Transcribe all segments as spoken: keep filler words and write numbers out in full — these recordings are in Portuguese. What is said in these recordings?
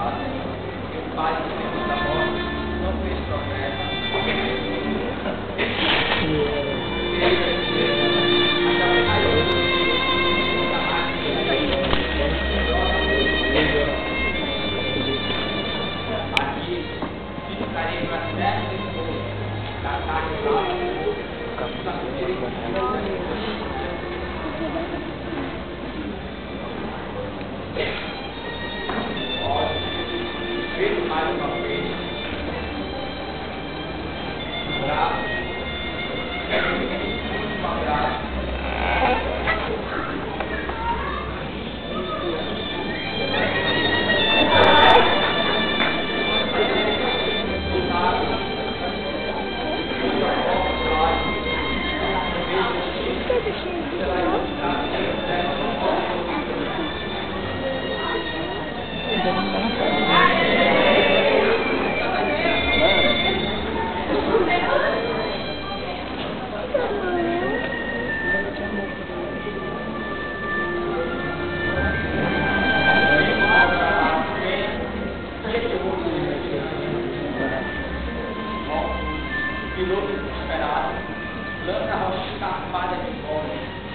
Piloto desesperado, lança a rocha escarpada de fora.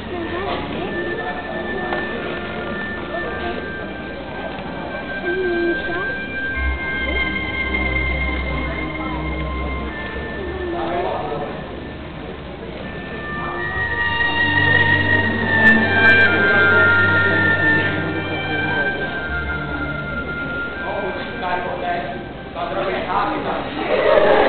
A droga é rápida.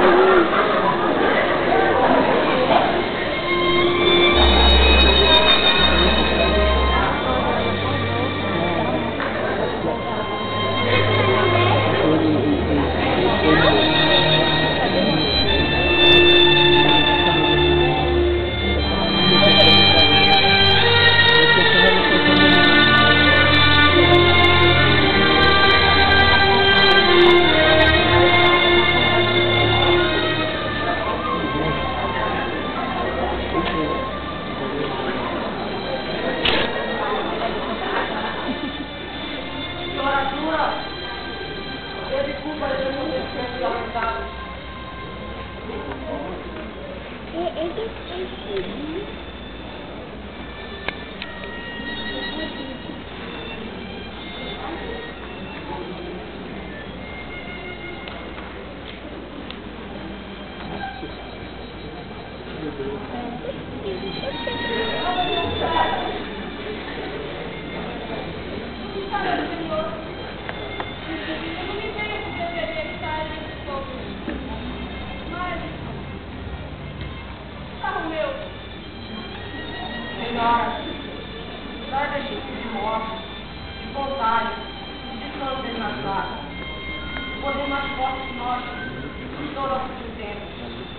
Senhora, guarda de morte, de vontade, de câncer na sala. O poder mais forte de nós, de todos os tempos.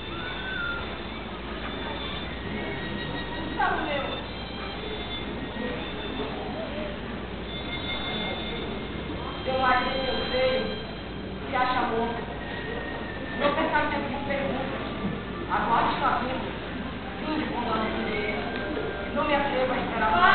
Carro meu. Seu marido e seu filho se acha morto. Meu pensamento de perguntas. Agora está vivo. Fim de condão dele. Não me atrevo a esperar.